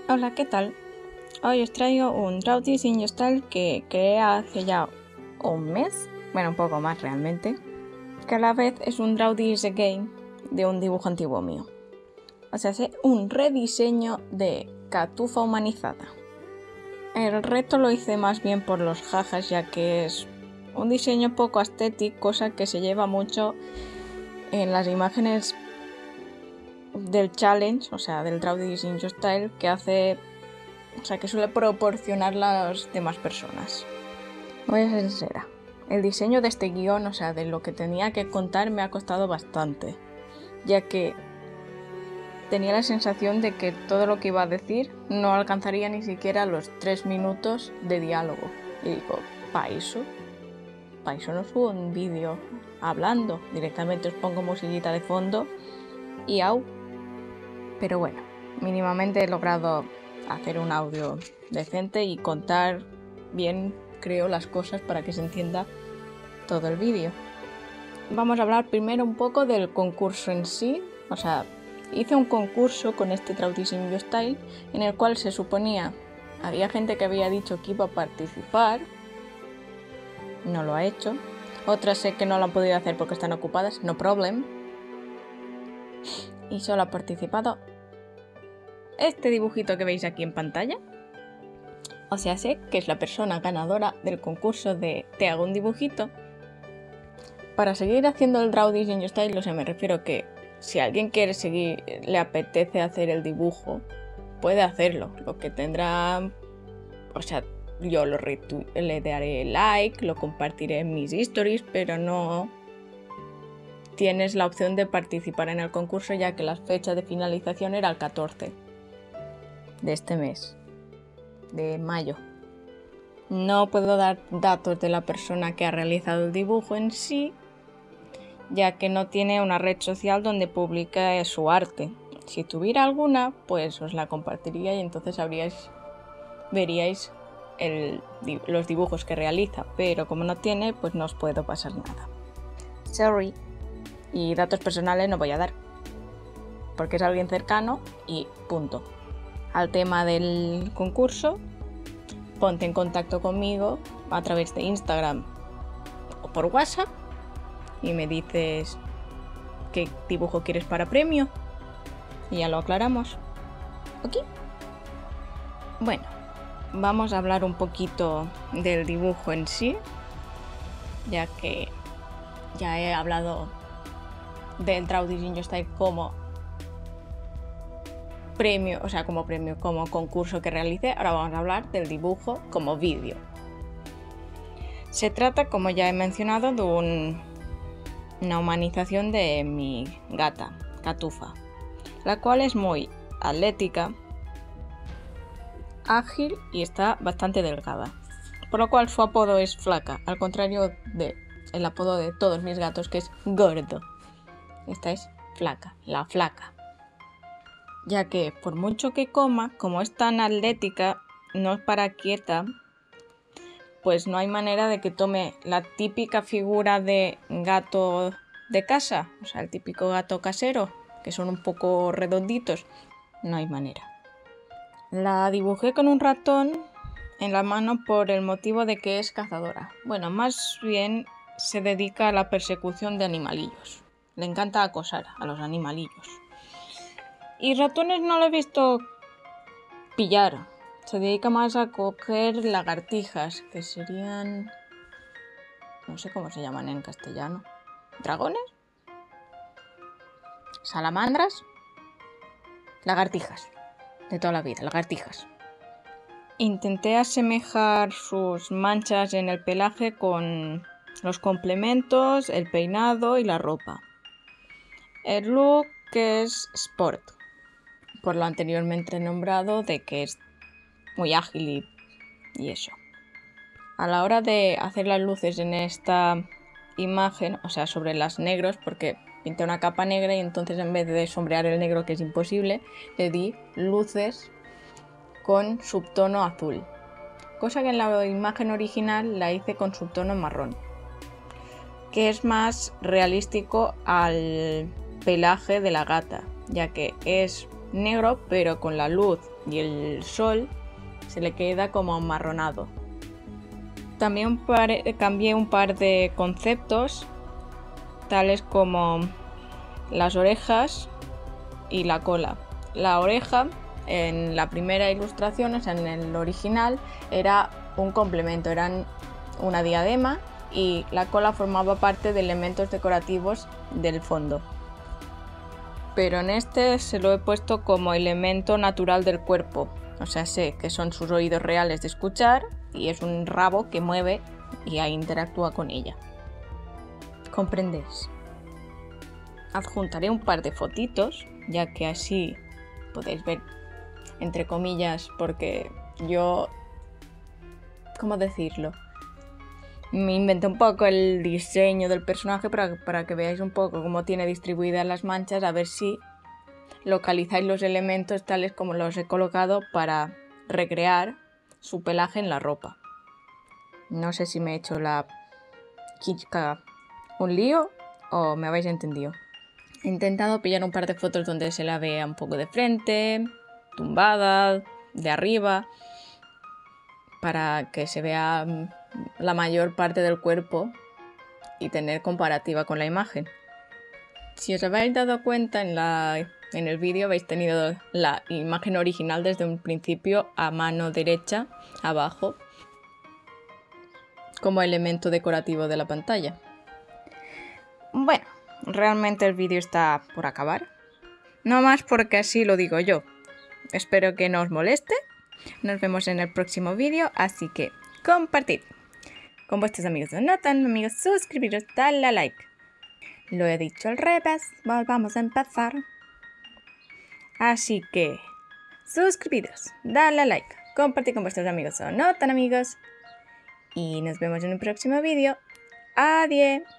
Hola, ¿qué tal? Hoy os traigo un Draw This in Your Style que creé hace ya un mes, bueno, un poco más realmente, que a la vez es un Draw This Again de un dibujo antiguo mío. O sea, es un rediseño de Catufa humanizada. El reto lo hice más bien por los jajas, ya que es un diseño poco estético, cosa que se lleva mucho en las imágenes del challenge, o sea, del Draw This in Your Style, que suele proporcionar las demás personas. Voy a ser sincera, el diseño de este guión, o sea, de lo que tenía que contar, me ha costado bastante, ya que tenía la sensación de que todo lo que iba a decir no alcanzaría ni siquiera los 3 minutos de diálogo. Y digo, para eso no subo un vídeo hablando, directamente os pongo musiquita de fondo y au. Pero bueno, mínimamente he logrado hacer un audio decente y contar bien, creo, las cosas para que se entienda todo el vídeo. Vamos a hablar primero un poco del concurso en sí. O sea, hice un concurso con este Draw This in Your Style en el cual se suponía, había gente que había dicho que iba a participar, no lo ha hecho. Otras sé que no lo han podido hacer porque están ocupadas, no problem. Y solo ha participado este dibujito que veis aquí en pantalla. O sea, sé que es la persona ganadora del concurso de Te hago un dibujito. Para seguir haciendo el Draw This in Your Style, o sea, me refiero que si alguien quiere seguir, le apetece hacer el dibujo, puede hacerlo. Lo que tendrá, o sea, yo le daré like, lo compartiré en mis stories, pero no tienes la opción de participar en el concurso, ya que la fecha de finalización era el 14 de este mes, de mayo. No puedo dar datos de la persona que ha realizado el dibujo en sí, ya que no tiene una red social donde publique su arte. Si tuviera alguna, pues os la compartiría y entonces veríais los dibujos que realiza, pero como no tiene, pues no os puedo pasar nada. Sorry. Y datos personales no voy a dar, porque es alguien cercano y punto. Al tema del concurso, ponte en contacto conmigo a través de Instagram o por WhatsApp y me dices qué dibujo quieres para premio y ya lo aclaramos. ¿Ok? Bueno, vamos a hablar un poquito del dibujo en sí, ya que ya he hablado del Draw This in Your Style como premio, como concurso que realicé. Ahora vamos a hablar del dibujo como vídeo. Se trata, como ya he mencionado, de una humanización de mi gata, Catufa, la cual es muy atlética, ágil y está bastante delgada, por lo cual su apodo es Flaca, al contrario del apodo de todos mis gatos, que es Gordo. Esta es Flaca, la flaca, ya que por mucho que coma, como es tan atlética, no es para quieta, pues no hay manera de que tome la típica figura de gato de casa, o sea, el típico gato casero, que son un poco redonditos. No hay manera. La dibujé con un ratón en la mano por el motivo de que es cazadora. Bueno, más bien se dedica a la persecución de animalillos. Le encanta acosar a los animalillos. Y ratones no lo he visto pillar. Se dedica más a coger lagartijas, que serían... no sé cómo se llaman en castellano. ¿Dragones? ¿Salamandras? Lagartijas. De toda la vida, lagartijas. Intenté asemejar sus manchas en el pelaje con los complementos, el peinado y la ropa. El look es sport, por lo anteriormente nombrado de que es muy ágil y eso. A la hora de hacer las luces en esta imagen, o sea, sobre las negros, porque pinté una capa negra y entonces en vez de sombrear el negro, que es imposible, le di luces con subtono azul, cosa que en la imagen original la hice con subtono marrón, que es más realístico al pelaje de la gata, ya que es negro pero con la luz y el sol se le queda como amarronado. También cambié un par de conceptos, tales como las orejas y la cola. La oreja, en la primera ilustración, o sea, en el original, era un complemento, eran una diadema, y la cola formaba parte de elementos decorativos del fondo. Pero en este se lo he puesto como elemento natural del cuerpo, o sea, sé que son sus oídos reales de escuchar y es un rabo que mueve y ahí interactúa con ella. ¿Comprendéis? Adjuntaré un par de fotitos, ya que así podéis ver, entre comillas, porque yo... ¿Cómo decirlo? Me inventé un poco el diseño del personaje para que veáis un poco cómo tiene distribuidas las manchas, a ver si localizáis los elementos tales como los he colocado para recrear su pelaje en la ropa. No sé si me he hecho la chica un lío o me habéis entendido. He intentado pillar un par de fotos donde se la vea un poco de frente, tumbada, de arriba, para que se vea la mayor parte del cuerpo y tener comparativa con la imagen. Si os habéis dado cuenta, en el vídeo habéis tenido la imagen original desde un principio a mano derecha, abajo, como elemento decorativo de la pantalla. Bueno, realmente el vídeo está por acabar. No más porque así lo digo yo. Espero que no os moleste. Nos vemos en el próximo vídeo, así que compartid con vuestros amigos o no tan amigos, suscribiros, dale a like. Lo he dicho al revés, volvamos a empezar. Así que suscribiros, dale a like, compartid con vuestros amigos o no tan amigos. Y nos vemos en el próximo vídeo. Adiós.